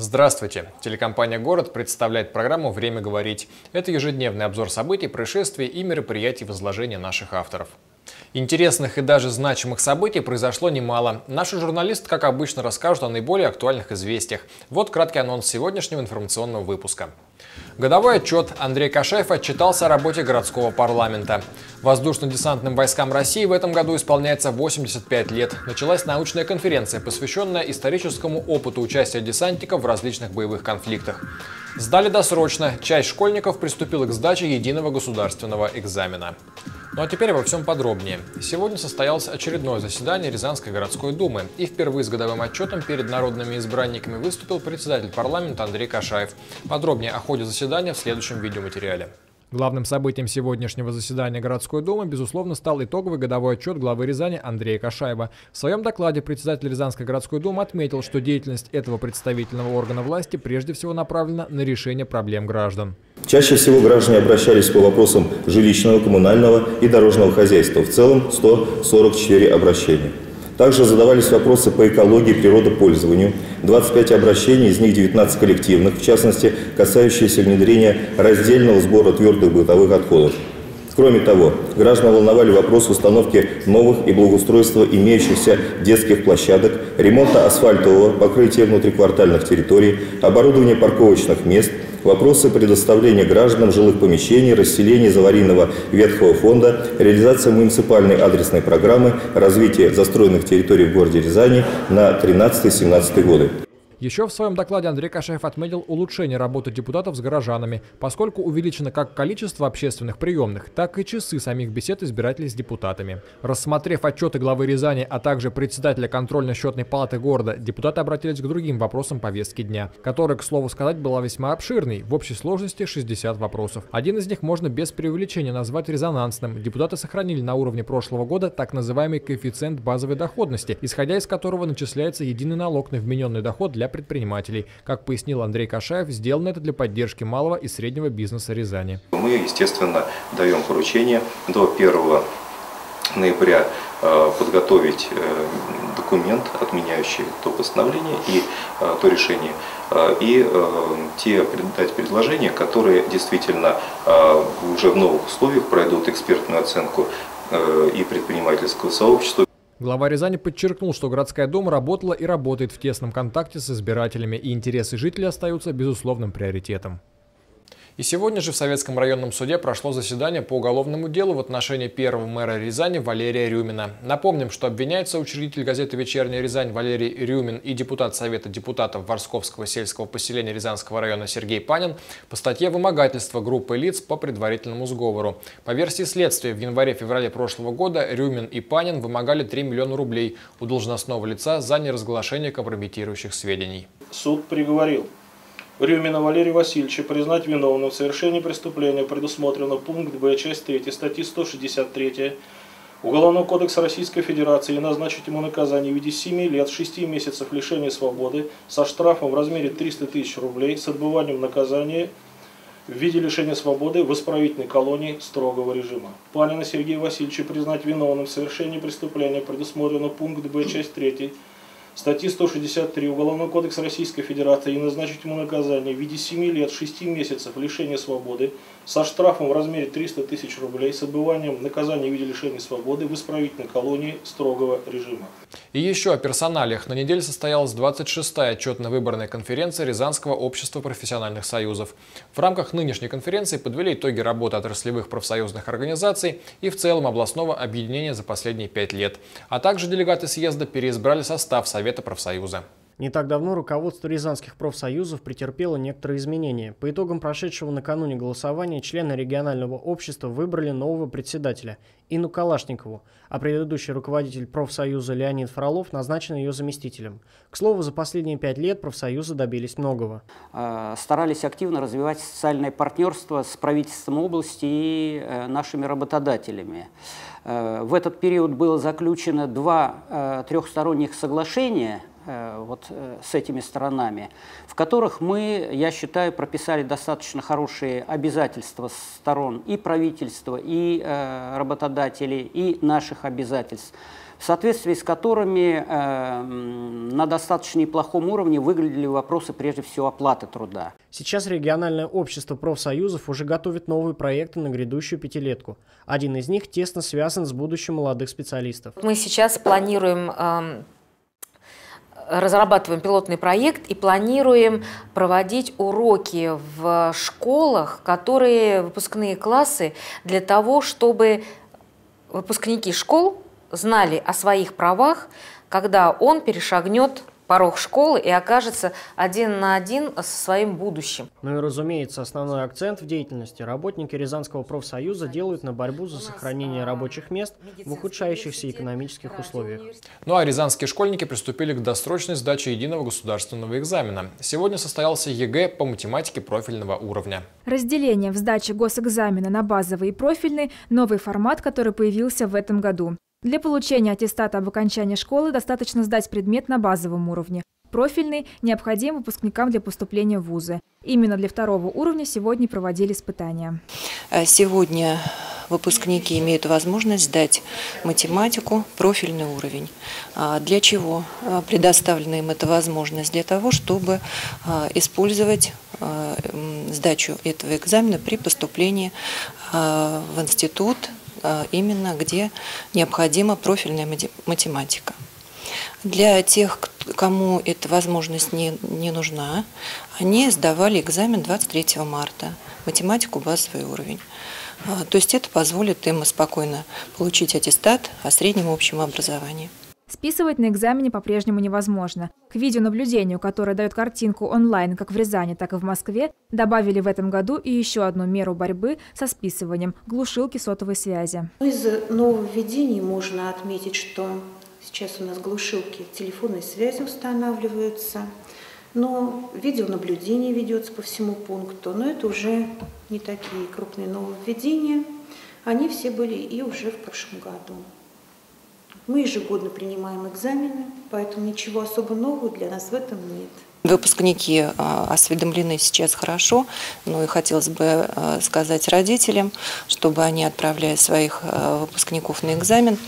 Здравствуйте! Телекомпания «Город» представляет программу «Время говорить». Это ежедневный обзор событий, происшествий и мероприятий в изложении наших авторов. Интересных и даже значимых событий произошло немало. Наши журналисты, как обычно, расскажут о наиболее актуальных известиях. Вот краткий анонс сегодняшнего информационного выпуска. Годовой отчет. Андрей Кашаев отчитался о работе городского парламента. Воздушно-десантным войскам России в этом году исполняется 85 лет. Началась научная конференция, посвященная историческому опыту участия десантников в различных боевых конфликтах. Сдали досрочно. Часть школьников приступила к сдаче единого государственного экзамена. Ну а теперь обо всем подробнее. Сегодня состоялось очередное заседание Рязанской городской думы. И впервые с годовым отчетом перед народными избранниками выступил председатель парламента Андрей Кашаев. Подробнее о ходе заседания в следующем видеоматериале. Главным событием сегодняшнего заседания городской думы, безусловно, стал итоговый годовой отчет главы Рязани Андрея Кашаева. В своем докладе председатель Рязанской городской думы отметил, что деятельность этого представительного органа власти прежде всего направлена на решение проблем граждан. Чаще всего граждане обращались по вопросам жилищного, коммунального и дорожного хозяйства. В целом 144 обращения. Также задавались вопросы по экологии и природопользованию. 25 обращений, из них 19 коллективных, в частности, касающиеся внедрения раздельного сбора твердых бытовых отходов. Кроме того, граждан волновали вопросы установки новых и благоустройства имеющихся детских площадок, ремонта асфальтового покрытия внутриквартальных территорий, оборудования парковочных мест, вопросы предоставления гражданам жилых помещений, расселения из аварийного ветхого фонда, реализация муниципальной адресной программы, развитие застроенных территорий в городе Рязани на 13-17 годы. Еще в своем докладе Андрей Кашаев отметил улучшение работы депутатов с горожанами, поскольку увеличено как количество общественных приемных, так и часы самих бесед избирателей с депутатами. Рассмотрев отчеты главы Рязани, а также председателя контрольно-счетной палаты города, депутаты обратились к другим вопросам повестки дня, которая, к слову сказать, была весьма обширной, в общей сложности 60 вопросов. Один из них можно без преувеличения назвать резонансным. Депутаты сохранили на уровне прошлого года так называемый коэффициент базовой доходности, исходя из которого начисляется единый налог на вмененный доход для предпринимателей. Как пояснил Андрей Кашаев, сделано это для поддержки малого и среднего бизнеса Рязани. Мы, естественно, даем поручение до 1 ноября подготовить документ, отменяющий то постановление и то решение, и дать предложения, которые действительно уже в новых условиях пройдут экспертную оценку и предпринимательского сообщества. Глава Рязани подчеркнул, что городская дума работала и работает в тесном контакте с избирателями, и интересы жителей остаются безусловным приоритетом. И сегодня же в Советском районном суде прошло заседание по уголовному делу в отношении первого мэра Рязани Валерия Рюмина. Напомним, что обвиняется учредитель газеты «Вечерняя Рязань» Валерий Рюмин и депутат Совета депутатов Ворсковского сельского поселения Рязанского района Сергей Панин по статье «Вымогательство группы лиц по предварительному сговору». По версии следствия, в январе-феврале прошлого года Рюмин и Панин вымогали 3 миллиона рублей у должностного лица за неразглашение компрометирующих сведений. Суд приговорил Рюмина Валерия Васильевича признать виновным в совершении преступления, предусмотрено пункт Б, часть 3 статьи 163 Уголовного кодекса Российской Федерации и назначить ему наказание в виде 7 лет 6 месяцев лишения свободы со штрафом в размере 300 тысяч рублей с отбыванием наказания в виде лишения свободы в исправительной колонии строгого режима. Панина Сергея Васильевича признать виновным в совершении преступления, предусмотрено пункт Б, часть 3 статьи 163 Уголовного кодекса Российской Федерации и назначить ему наказание в виде 7 лет 6 месяцев лишения свободы со штрафом в размере 300 тысяч рублей с отбыванием наказания в виде лишения свободы в исправительной колонии строгого режима. И еще о персоналиях. На неделе состоялась 26-я отчетно-выборная конференция Рязанского общества профессиональных союзов. В рамках нынешней конференции подвели итоги работы отраслевых профсоюзных организаций и в целом областного объединения за последние 5 лет. А также делегаты съезда переизбрали состав Совета профсоюза. Не так давно руководство рязанских профсоюзов претерпело некоторые изменения. По итогам прошедшего накануне голосования члены регионального общества выбрали нового председателя Инну Калашникову, а предыдущий руководитель профсоюза Леонид Фролов назначен ее заместителем. К слову, за последние 5 лет профсоюзы добились многого. Старались активно развивать социальное партнерство с правительством области и нашими работодателями. В этот период было заключено 2 трехсторонних соглашения с этими сторонами, в которых мы, я считаю, прописали достаточно хорошие обязательства сторон и правительства, и работодателей, и наших обязательств. в соответствии с которыми на достаточно неплохом уровне выглядели вопросы, прежде всего, оплаты труда. Сейчас региональное общество профсоюзов уже готовит новые проекты на грядущую пятилетку. Один из них тесно связан с будущим молодых специалистов. Мы сейчас планируем, разрабатываем пилотный проект и планируем проводить уроки в школах, которые выпускные классы, для того, чтобы выпускники школ знали о своих правах, когда он перешагнет порог школы и окажется один на один со своим будущим. Ну и, разумеется, основной акцент в деятельности работники Рязанского профсоюза делают на борьбу за сохранение рабочих мест в ухудшающихся экономических условиях. Ну а рязанские школьники приступили к досрочной сдаче единого государственного экзамена. Сегодня состоялся ЕГЭ по математике профильного уровня. Разделение в сдаче госэкзамена на базовый и профильный – новый формат, который появился в этом году. Для получения аттестата об окончании школы достаточно сдать предмет на базовом уровне. Профильный необходим выпускникам для поступления в вузы. Именно для второго уровня сегодня проводили испытания. Сегодня выпускники имеют возможность сдать математику, профильный уровень. Для чего предоставлена им эта возможность? Для того, чтобы использовать сдачу этого экзамена при поступлении в институт, именно где необходима профильная математика. Для тех, кому эта возможность не нужна, они сдавали экзамен 23 марта, математику базовый уровень. То есть это позволит им спокойно получить аттестат о среднем общем образовании. Списывать на экзамене по-прежнему невозможно. К видеонаблюдению, которое дает картинку онлайн как в Рязани, так и в Москве, добавили в этом году и еще одну меру борьбы со списыванием – глушилки сотовой связи. Из нововведений можно отметить, что сейчас у нас глушилки телефонной связи устанавливаются, но видеонаблюдение ведется по всему пункту. Но это уже не такие крупные нововведения. Они все были и уже в прошлом году. Мы ежегодно принимаем экзамены, поэтому ничего особо нового для нас в этом нет. Выпускники осведомлены сейчас хорошо, но и хотелось бы сказать родителям, чтобы они, отправляя своих выпускников на экзамен,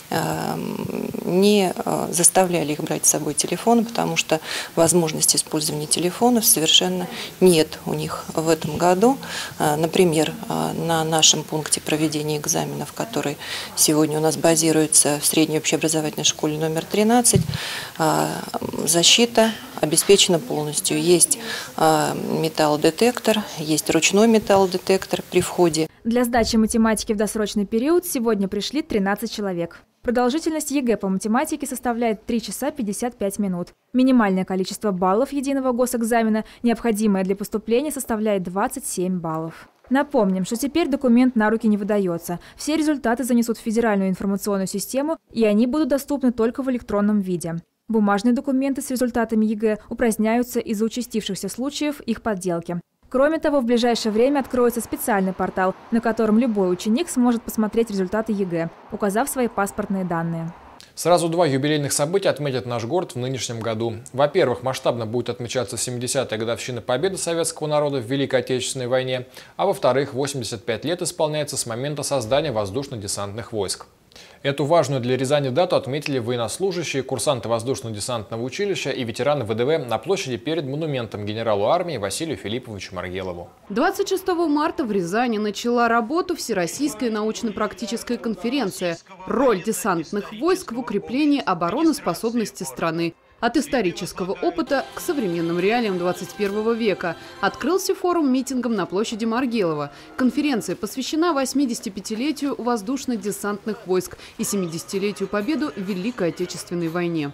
не заставляли их брать с собой телефоны, потому что возможности использования телефонов совершенно нет у них в этом году. Например, на нашем пункте проведения экзаменов, который сегодня у нас базируется в средней общеобразовательной школе номер 13, защита обеспечена полностью. Есть металлодетектор, есть ручной металлодетектор при входе. Для сдачи математики в досрочный период сегодня пришли 13 человек. Продолжительность ЕГЭ по математике составляет 3 часа 55 минут. Минимальное количество баллов единого госэкзамена, необходимое для поступления, составляет 27 баллов. Напомним, что теперь документ на руки не выдается. Все результаты занесут в федеральную информационную систему, и они будут доступны только в электронном виде. Бумажные документы с результатами ЕГЭ упраздняются из-за участившихся случаев их подделки. Кроме того, в ближайшее время откроется специальный портал, на котором любой ученик сможет посмотреть результаты ЕГЭ, указав свои паспортные данные. Сразу два юбилейных события отметит наш город в нынешнем году. Во-первых, масштабно будет отмечаться 70-я годовщина победы советского народа в Великой Отечественной войне, а во-вторых, 85 лет исполняется с момента создания воздушно-десантных войск. Эту важную для Рязани дату отметили военнослужащие, курсанты воздушно-десантного училища и ветераны ВДВ на площади перед монументом генералу армии Василию Филипповичу Маргелову. 26 марта в Рязани начала работу Всероссийская научно-практическая конференция «Роль десантных войск в укреплении обороноспособности страны. От исторического опыта к современным реалиям 21 века» открылся форум митингом на площади Маргелова. Конференция посвящена 85-летию воздушно-десантных войск и 70-летию победы в Великой Отечественной войне.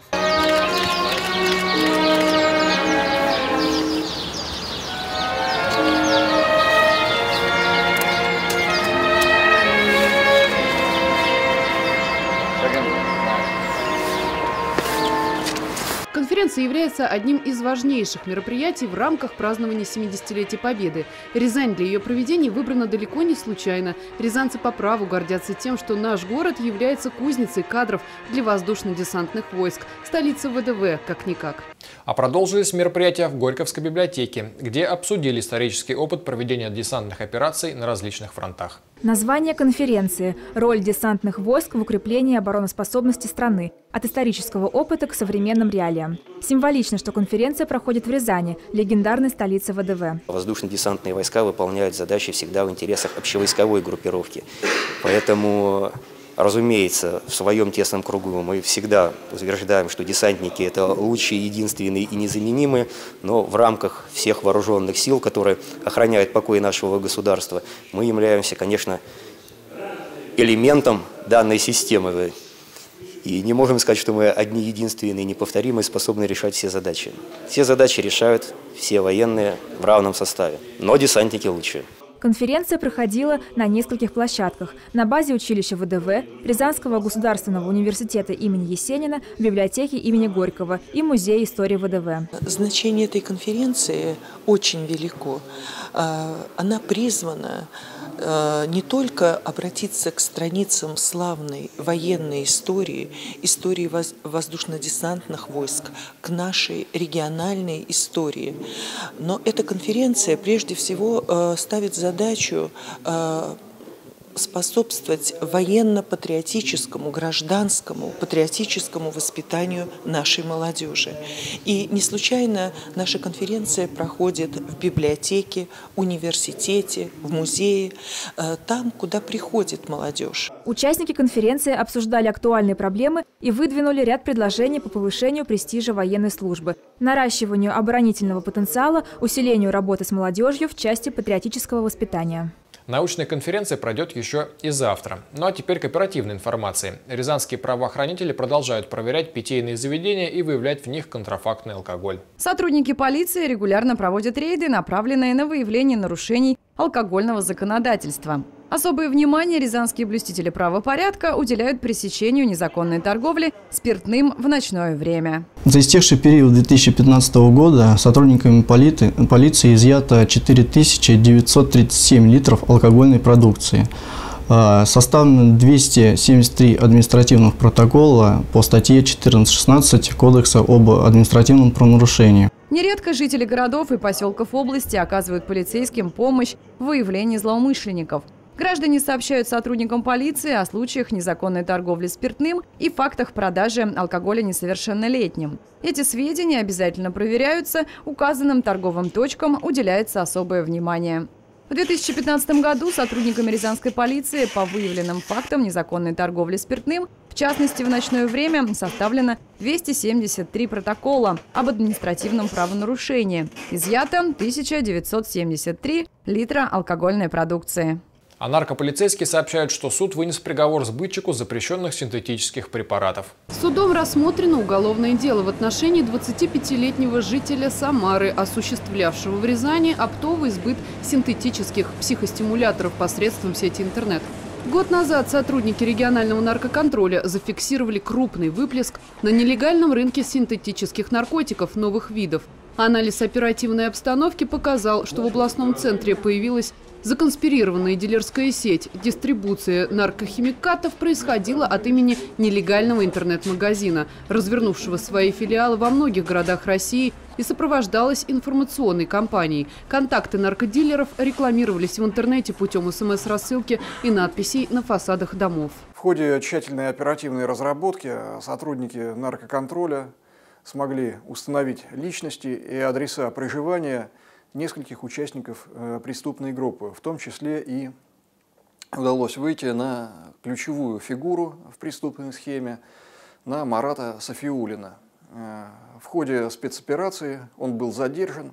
Конференция является одним из важнейших мероприятий в рамках празднования 70-летия Победы. Рязань для ее проведения выбрана далеко не случайно. Рязанцы по праву гордятся тем, что наш город является кузницей кадров для воздушно-десантных войск. Столица ВДВ как-никак. А продолжились мероприятия в Горьковской библиотеке, где обсудили исторический опыт проведения десантных операций на различных фронтах. Название конференции «Роль десантных войск в укреплении обороноспособности страны. От исторического опыта к современным реалиям». Символично, что конференция проходит в Рязани, легендарной столице ВДВ. Воздушно-десантные войска выполняют задачи всегда в интересах общевойсковой группировки. Поэтому, разумеется, в своем тесном кругу мы всегда утверждаем, что десантники – это лучшие, единственные и незаменимые, но в рамках всех вооруженных сил, которые охраняют покой нашего государства, мы являемся, конечно, элементом данной системы. И не можем сказать, что мы одни единственные, неповторимые, способны решать все задачи. Все задачи решают все военные в равном составе, но десантники лучшие. Конференция проходила на нескольких площадках. На базе училища ВДВ, Рязанского государственного университета имени Есенина, библиотеки имени Горького и Музея истории ВДВ. Значение этой конференции очень велико. Она призвана не только обратиться к страницам славной военной истории, истории воздушно-десантных войск, к нашей региональной истории, но эта конференция прежде всего ставит задачу способствовать военно-патриотическому, гражданскому, патриотическому воспитанию нашей молодежи. И не случайно наша конференция проходит в библиотеке, университете, в музее, там, куда приходит молодежь. Участники конференции обсуждали актуальные проблемы и выдвинули ряд предложений по повышению престижа военной службы, наращиванию оборонительного потенциала, усилению работы с молодежью в части патриотического воспитания. Научная конференция пройдет еще и завтра. Ну а теперь к оперативной информации. Рязанские правоохранители продолжают проверять питейные заведения и выявлять в них контрафактный алкоголь. Сотрудники полиции регулярно проводят рейды, направленные на выявление нарушений алкогольного законодательства. Особое внимание рязанские блюстители правопорядка уделяют пресечению незаконной торговли спиртным в ночное время. За истекший период 2015 года сотрудниками полиции изъято 4937 литров алкогольной продукции. Составлено 273 административных протокола по статье 14.16 Кодекса об административном правонарушении. Нередко жители городов и поселков области оказывают полицейским помощь в выявлении злоумышленников. Граждане сообщают сотрудникам полиции о случаях незаконной торговли спиртным и фактах продажи алкоголя несовершеннолетним. Эти сведения обязательно проверяются, указанным торговым точкам уделяется особое внимание. В 2015 году сотрудниками рязанской полиции по выявленным фактам незаконной торговли спиртным, в частности в ночное время, составлено 273 протокола об административном правонарушении. Изъято 1973 литра алкогольной продукции. А наркополицейские сообщают, что суд вынес приговор сбытчику запрещенных синтетических препаратов. Судом рассмотрено уголовное дело в отношении 25-летнего жителя Самары, осуществлявшего в Рязани оптовый сбыт синтетических психостимуляторов посредством сети интернет. Год назад сотрудники регионального наркоконтроля зафиксировали крупный выплеск на нелегальном рынке синтетических наркотиков новых видов. Анализ оперативной обстановки показал, что в областном центре появилась законспирированная дилерская сеть. Дистрибуция наркохимикатов происходила от имени нелегального интернет-магазина, развернувшего свои филиалы во многих городах России, и сопровождалась информационной кампанией. Контакты наркодилеров рекламировались в интернете путем СМС-рассылки и надписей на фасадах домов. В ходе тщательной оперативной разработки сотрудники наркоконтроля смогли установить личности и адреса проживания нескольких участников преступной группы. В том числе и удалось выйти на ключевую фигуру в преступной схеме, на Марата Сафиуллина. В ходе спецоперации он был задержан.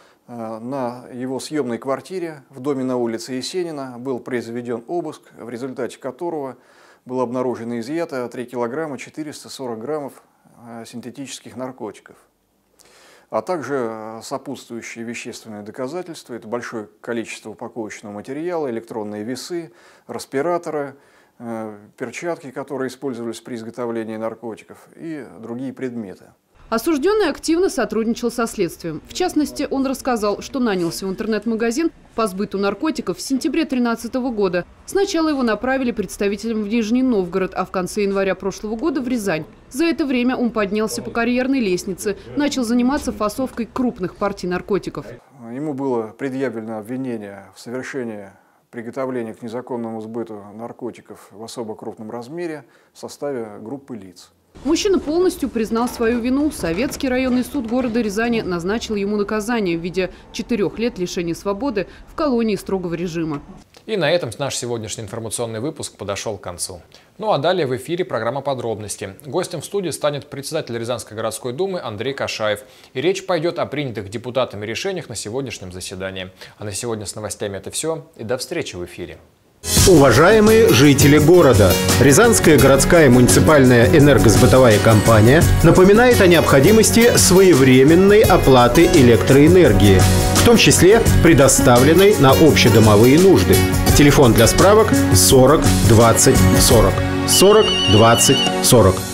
На его съемной квартире в доме на улице Есенина был произведен обыск, в результате которого было обнаружено и изъято 3 килограмма 440 граммов синтетических наркотиков, а также сопутствующие вещественные доказательства. Это большое количество упаковочного материала, электронные весы, респираторы, перчатки, которые использовались при изготовлении наркотиков, и другие предметы. Осужденный активно сотрудничал со следствием. В частности, он рассказал, что нанялся в интернет-магазин по сбыту наркотиков в сентябре 2013 года. Сначала его направили представителям в Нижний Новгород, а в конце января прошлого года в Рязань. За это время он поднялся по карьерной лестнице, начал заниматься фасовкой крупных партий наркотиков. Ему было предъявлено обвинение в совершении приготовления к незаконному сбыту наркотиков в особо крупном размере в составе группы лиц. Мужчина полностью признал свою вину. Советский районный суд города Рязани назначил ему наказание в виде 4 лет лишения свободы в колонии строгого режима. И на этом наш сегодняшний информационный выпуск подошел к концу. Ну а далее в эфире программа «Подробности». Гостем в студии станет председатель Рязанской городской думы Андрей Кашаев. И речь пойдет о принятых депутатами решениях на сегодняшнем заседании. А на сегодня с новостями это все. И до встречи в эфире. Уважаемые жители города, Рязанская городская муниципальная энергосбытовая компания напоминает о необходимости своевременной оплаты электроэнергии, в том числе предоставленной на общедомовые нужды. Телефон для справок 40 20 40. 40 20 40.